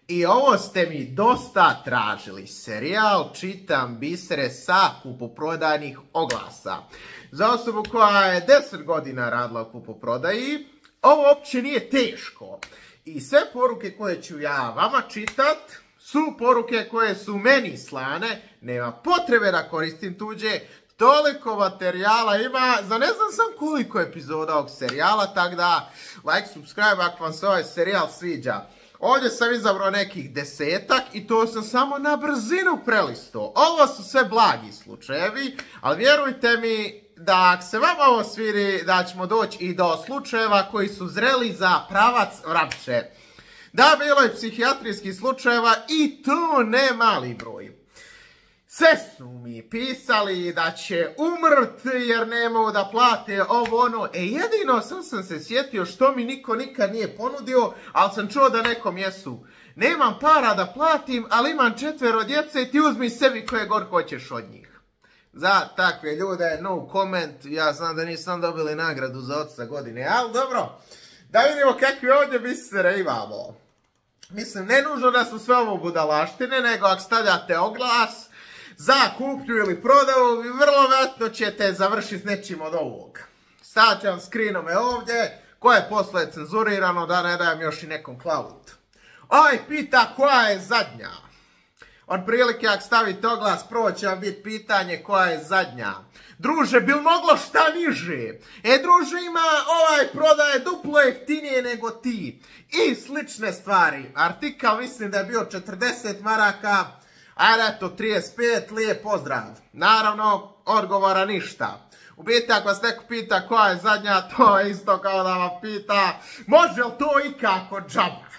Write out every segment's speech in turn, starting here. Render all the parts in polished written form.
I ovo ste mi dosta tražili. Serijal Čitam bisere sa kupoprodajnih oglasa. Za osobu koja je 10 godina radila u kupoprodaji, ovo uopće nije teško. I sve poruke koje ću ja vama čitat su poruke koje su meni slane. Nema potrebe da koristim tuđe. Toliko materijala ima, za ne znam sam koliko epizoda ovog serijala, tako da like, subscribe ako vam se ovaj serijal sviđa. Ovdje sam izabrao nekih 10-ak i to sam samo na brzinu prelistao. Ovo su sve blagi slučajevi, ali vjerujte mi da ako se vama ovo sviri, da ćemo doći i do slučajeva koji su zreli za pravac vrapče. Da, bilo je psihijatrijskih slučajeva i to ne mali broj. Sve su mi pisali da će umrt jer ne mogu da plate ovo ono. Jedino sam se sjetio što mi niko nikad nije ponudio, ali sam čuo da nekom jesu. Nemam para da platim, ali imam 4 djece i ti uzmi sebi koje god hoćeš od njih. Za takve ljude, no comment, ja znam da nisam dobili nagradu za oca godine, ali dobro. Da vidimo kakve ovdje bisere imamo. Mislim, ne nužno da su sve ovo budalaštine, nego ako stavljate oglas za kupnju ili prodaju, vrlo vjerojatno ćete završiti s nečim od ovog. Stavit ću vam screenome ovdje, koje je posle cenzurirano, da ne dajem još i nekom cloud. Ovaj pita koja je zadnja. Od prilike ako stavite oglas, prvo će vam biti pitanje koja je zadnja. Druže, bil moglo šta niže? Druže, ima ovaj prodaje duplo jeftinije nego ti. I slične stvari. Artikal mislim da je bio 40 maraka. Ajde, eto, 35, lijep pozdrav. Naravno, odgovora ništa. U biti, ako vas neko pita koja je zadnja, to je isto kao da vam pita može li to ikako džaba?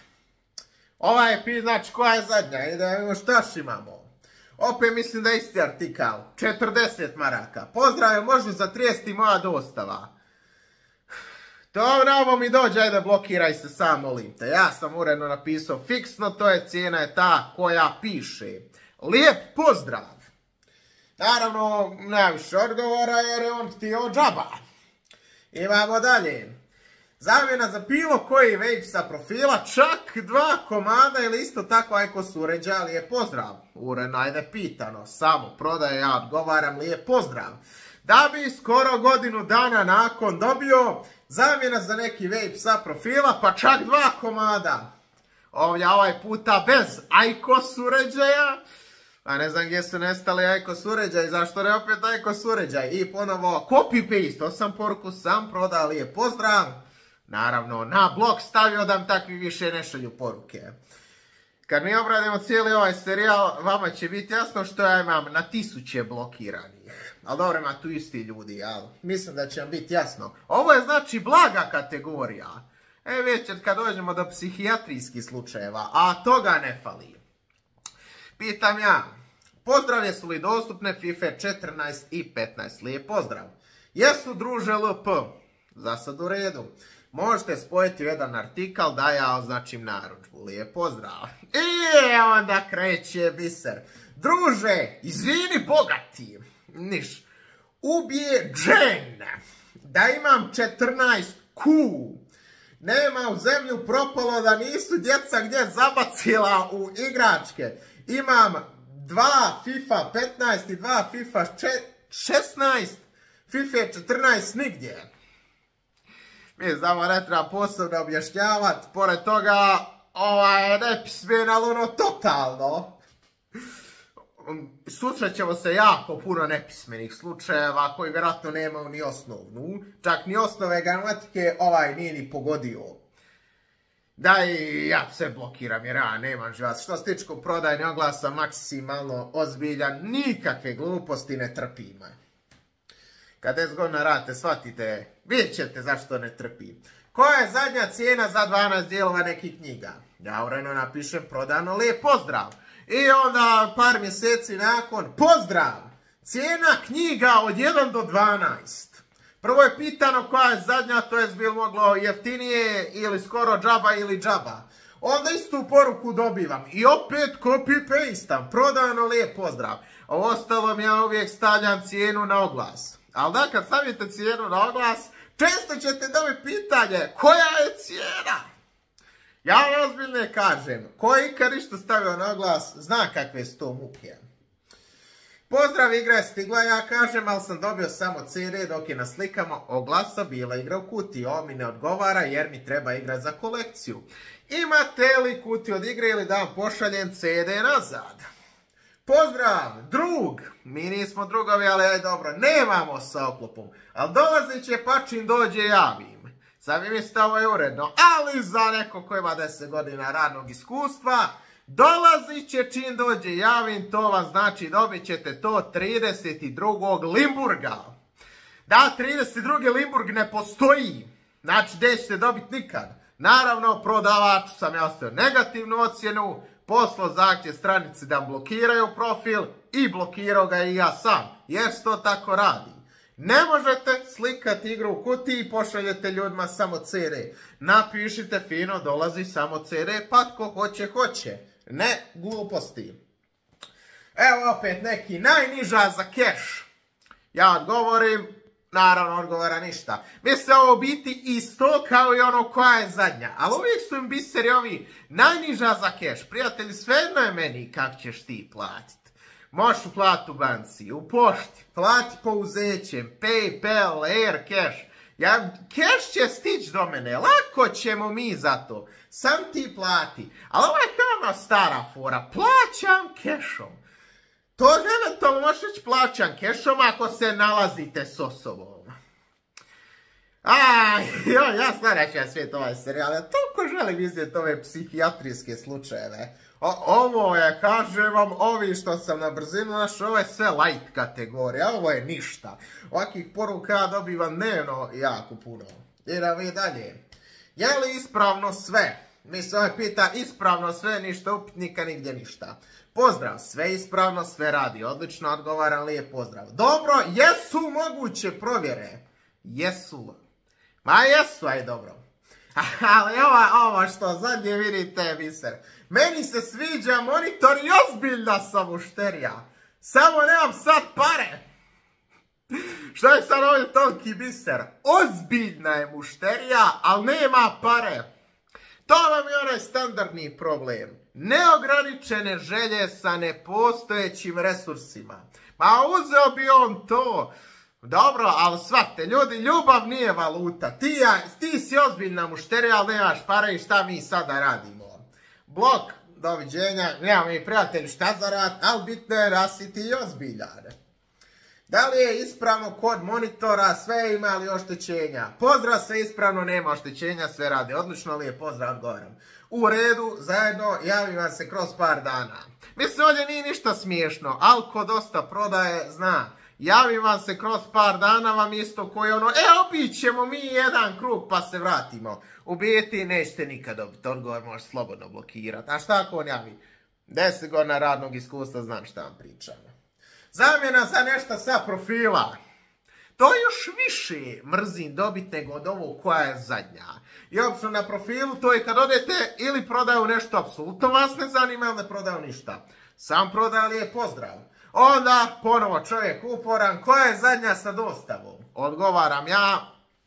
Ovaj je pita, znači, koja je zadnja? I da vidimo šta imamo. Opet mislim da je isti artikal. 40 maraka. Pozdrav, može za 30 moja dostava. Dobro, mi dođe, ajde blokiraj se sam, molim te. Ja sam uredno napisao fiksno, to je cijena je ta koja piše. Lijep pozdrav. Naravno, najviše odgovora jer je on htio džaba. Imamo dalje. Zamjena za bilo koji vape sa profila, čak 2 komada ili isto tako ajkos uređaja, lijep pozdrav. Uredno, ajde pitano, samo prodaje, ja odgovaram, lijep pozdrav. Da bi skoro godinu dana nakon dobio zamjena za neki vape sa profila, pa čak 2 komada. Ovdje ovaj puta bez ajkos uređaja. A ne znam gdje su nestali ajkos uređaj, zašto ne opet ajkos uređaj. I ponovo copy-paste, 8 poruku sam prodao, lijep pozdrav. Naravno, na blog stavio da mi takvi više ne šalju poruke. Kad mi obradimo cijeli ovaj serijal, vama će biti jasno što ja imam na 1000 blokiranih. Ali dobro, ima tu isti ljudi, ali mislim da će vam biti jasno. Ovo je znači blaga kategorija. Večer kad dođemo do psihijatrijskih slučajeva, a toga ne fali. Pitam ja, pozdravlje su li dostupne FIFA 14 i 15? Lijep pozdrav. Jesu druže LP? Za sad u redu. Možete spojiti jedan artikal da ja označim narudžbu. Lijep pozdrav. I onda kreće biser. Druže, izvini bogati. Niš. Ubije džen. Da imam 14 ku. Nema u zemlju propalo da nisu djeca gdje zabacila u igračke. Imam 2 FIFA 15 i 2 FIFA 16. FIFA 14 nigdje. Mi znamo, ne treba posebno objašnjavati. Pored toga, je nepismen, ali ono totalno. Susrećemo se jako puno nepismenih slučajeva koji vjerojatno nemaju ni osnovnu. Čak ni osnove gramatike nije ni pogodio. Da i ja sve blokiram jer ja nemam živac. Što se tiče prodajne oglasa, maksimalno ozbiljan, nikakve gluposti ne trpim. Kad 10 godina radite, shvatite, vidjet ćete zašto ne trpi. Koja je zadnja cijena za 12 dijelova nekih knjiga? Ja uredno napišem prodano, lijep pozdrav. I onda par mjeseci nakon, pozdrav! Cijena knjiga od 1 do 12. Prvo je pitano koja je zadnja, to je bil moglo jeftinije ili skoro džaba ili džaba. Onda istu poruku dobivam i opet copy-pastam, prodano, lijep pozdrav. A ostalom ja uvijek stavljam cijenu na oglas. Ali da, kad stavite cijenu na oglas, često ćete dobiti pitanje koja je cijena. Ja ozbiljno kažem, ko je ikad ništa stavio na oglas, zna kakve su to muke. Pozdrav, igra je stigla, ja kažem, ali sam dobio samo CD dok je na slikama oglasa bila igra u kutiji. Ovo mi ne odgovara jer mi treba igra za kolekciju. Imate li kutiju od igre ili da vam pošaljem CD nazad? Pozdrav, drug! Mi nismo drugovi, ali aj dobro, nemamo sa oklopom. Ali dolazit će pa čim dođe javim. Sad vi mislite ovo je uredno, ali za neko ko ima 10 godina radnog iskustva, dolazit će čim dođe javim, to vam znači dobit ćete to 32. Limburga. Da, 32. Limburg ne postoji, znači nećete dobiti nikad. Naravno, prodavaču sam ja ostavio negativnu ocjenu, poslao zahtjev stranici da blokiraju profil i blokirao ga i ja sam, jer se to tako radi. Ne možete slikati igru u kutiji i pošaljete ljudima samo CD. Napišite fino, dolazi samo CD, pa tko hoće, hoće. Ne gluposti. Evo opet neki najniža za keš. Ja odgovorim, naravno odgovara ništa. Misle ovo biti isto kao i ono koja je zadnja. Ali uvijek su im biseri ovi najniža za keš. Prijatelji, svejedno je meni kako ćeš ti platiti. Možeš uplatiti u banci, u pošti, plati pouzećem, PayPal, Aircash. Cash će stići do mene, lako ćemo mi za to. Sam ti plati. Ali ovo je kao ona stara fora, plaćam cashom. To eventualno možeš reći plaćam cashom ako se nalazite s osobom. Ja stvarno svijet ovaj serijal, ja toliko želim vidjeti ove psihijatrijske slučajeve. Ovo je, kažem vam, ovi što sam na brzinu našao, ovo je sve light kategorija, ovo je ništa. Ovakvih poruka ja dobivam dnevno jako puno. Idemo i dalje. Je li ispravno sve? Mi se ovaj pita ispravno sve, ništa upitnika, nigdje ništa. Pozdrav, sve ispravno, sve radi odlično, odgovaram, lijep pozdrav. Dobro, jesu moguće provjere? Jesu. Ma jesu, aj dobro. Ali ovo što zadnje vidite, biser. Meni se sviđa monitor i ozbiljna sam mušterija. Samo nemam sad pare. Što je sad ovdje toliki biser? Ozbiljna je mušterija, ali nema pare. To vam je onaj standardni problem. Neograničene želje sa nepostojećim resursima. Ma uzeo bi on to. Dobro, ali shvatite, ljudi, ljubav nije valuta. Ti si ozbiljna mušterija, ali nemaš pare i šta mi sada radimo? Blok, doviđenja, nemamo mi prijatelji šta za rad, ali bitno je da si ti ozbiljan. Da li je ispravno kod monitora, sve ima li oštećenja? Pozdrav, sve ispravno, nema oštećenja, sve radi odlično, ali je pozdrav, odgovaram. U redu, zajedno, javim vam se kroz par dana. Mislim, ovdje nije ništa smiješno, ali ko dosta prodaje, zna. Javim vam se kroz par dana, vam isto koji ono, obići ćemo mi jedan krug pa se vratimo. U biti nećete nikad dobiti, odgovor možeš slobodno blokirati. A šta ako on javi? 10 godina radnog iskustva, znam šta vam pričam. Zamjena za nešto sa profila. To još više mrzim dobiti nego od ovog koja je zadnja. I obično na profilu to je kad odete ili prodaju nešto apsolutno vas ne zanima ili ne prodaju ništa. Sam prodali je pozdrav. Onda ponovo čovjek uporan, koja je zadnja sa dostavom? Odgovaram ja,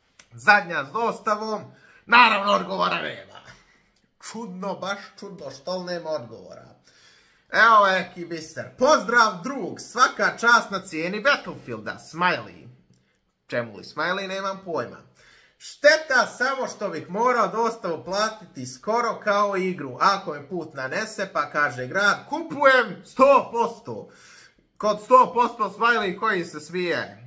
zadnja s dostavom, naravno odgovora nema. Čudno, baš čudno, što nema odgovora. Evo neki biser. Pozdrav drug, svaka čast na cijeni Battlefielda, smiley. Čemu li smiley, nemam pojma. Šteta samo što bih morao dostavu platiti skoro kao igru. Ako me put nanese pa kaže grad, kupujem 100%. Kod 100% smiley koji se smije.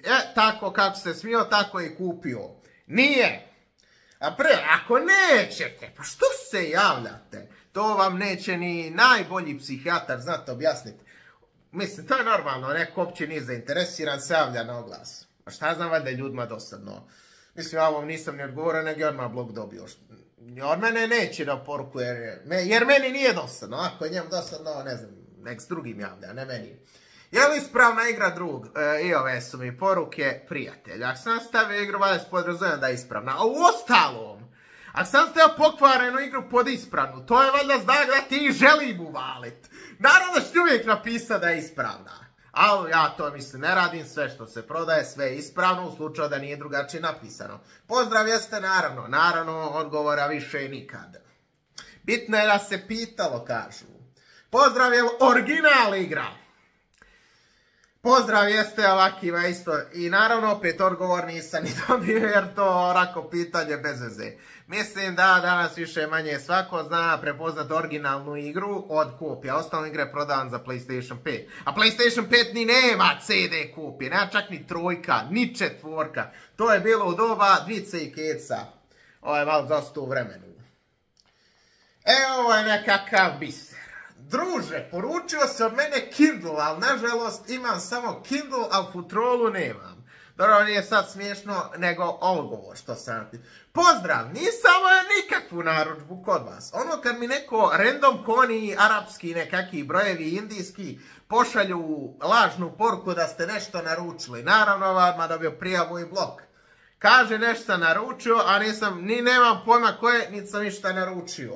Tako kako se smio, tako i kupio. Nije. A ako nećete, pa što se javljate? To vam neće ni najbolji psihijatar znati objasniti. Mislim, to je normalno, neko uopće nije zainteresiran, se javlja na oglas. A šta znam, valjda je ljudima dosadno. Mislim, ja ovom nisam ni odgovorio, nego je odmah blog dobio. Od mene neće da poruku, jer meni nije dosadno. Ako je njemu dosadno, ne znam, nek s drugim javlja, ne meni. Je li ispravna igra drug? I ove su mi poruke prijatelja. Ako sam stavio igru, valjda se podrazumijem da je ispravna. A u ostalom, ako sam stavio pokvarenu igru pod ispravnu, to je valjda znak da ti želim uvalit. Naravno da ću uvijek napisati da je ispravna. Ali ja to mislim ne radim, sve što se prodaje, sve je ispravno u slučaju da nije drugačije napisano. Pozdrav jeste naravno, odgovora više i nikad. Bitno je da se pitalo, kažu. Pozdrav, je original igra? Pozdrav, jeste ovakva isto. I naravno, opet odgovor nisam ni dobio jer to orako pitanje bez veze. Mislim da danas više manje svako zna prepoznat originalnu igru od kopija. Ostalne igre je prodavan za PlayStation 5. A PlayStation 5 ni nema CD kopije, nema čak ni trojka, ni četvorka. To je bilo u doba Dvice i Keca. Ovo je malo dosta u vremenu. Ovo je nekakav biser. Druže, poručio se od mene Kindle, ali nažalost imam samo Kindle, a u Futrolu nemam. Dobro, nije sad smiješno, nego odgovor što sam ti. Pozdrav, nisam nikakvu narudžbu kod vas. Ono kad mi neko random koni, arapski nekakvi brojevi, indijski, pošalju lažnu poruku da ste nešto naručili. Naravno, vam dobio prijavu i blok. Kaže nešto sam naručio, a nemam pojma koje, niti sam ništa naručio.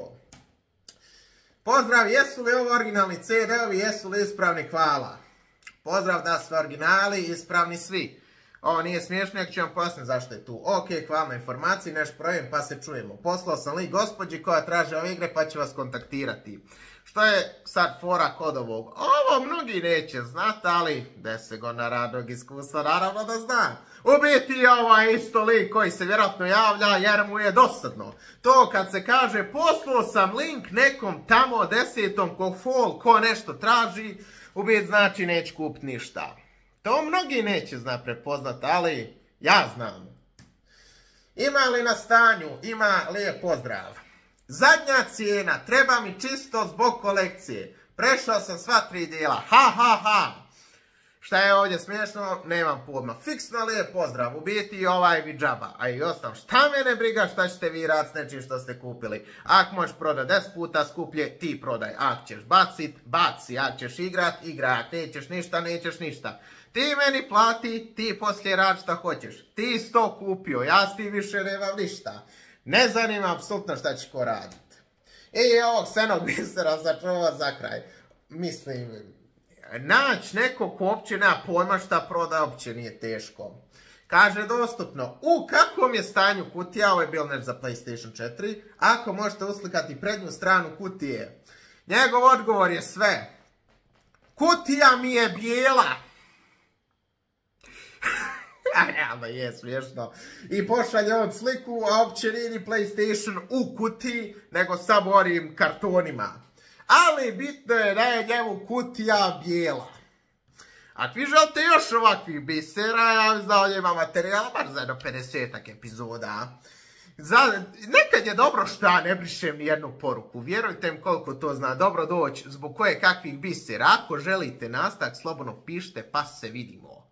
Pozdrav, jesu li ovo originalni CD-ovi, jesu li ispravni, hvala. Pozdrav da su originali, ispravni svi. Ovo nije smiješno, jak ću vam pojasniti zašto je tu. Ok, hvala na informaciji, nešto provjerim pa se čujemo. Poslao sam link gospođi koja traže ove igre pa će vas kontaktirati. Što je sad fora kod ovog? Ovo mnogi neće znati, ali 10 godina radnog iskustva naravno da zna. U biti je ovaj isto lik koji se vjerojatno javlja jer mu je dosadno. To kad se kaže poslao sam link nekom tamo desetom ko nešto traži, u biti znači neće kupiti ništa. To mnogi neće zna prepoznat, ali ja znam. Ima li na stanju? Ima, lijep pozdrav. Zadnja cijena, treba mi čisto zbog kolekcije. Prešao sam sva 3 dijela, ha ha ha. Šta je ovdje smiješno, nemam pojma. Fiksno lijep pozdrav, u biti ovaj vi džaba. A i ostalo, šta mene briga šta ćete vi raditi s nečim što ste kupili. Ako možeš prodat 10 puta skuplje, ti prodaj. Ako ćeš bacit, baci. Ako ćeš igrat, igra. Ako nećeš ništa, nećeš ništa. Ti meni plati, ti poslije rad šta hoćeš. Ti si to kupio, ja s ti više nemam ništa. Ne zanima apsolutno šta ćeš ko radit. I ovog senog bisera začuva za kraj. Mislim, naći neko ko uopće nema pojma šta proda, uopće nije teško. Kaže dostupno, u kakvom je stanju kutija, ovo je bilo nešto za PlayStation 4, ako možete uslikati prednju stranu kutije. Njegov odgovor je sve. Kutija mi je bijela. Realno je smiješno. I pošalje on sliku, a uopće nije ni PlayStation u kutiji, nego samo onim kartonima. Ali bitno je da je njemu kutija bijela. Ako vi želite još ovakvih bisera, ja vam znao njema materijala, bar za jedno 50-ak epizoda. Nekad je dobro što ja ne brišem nijednu poruku. Vjerujte mi koliko to zna dobro doći zbog koje kakvih bisera. Ako želite nastavak, slobodno pišite pa se vidimo.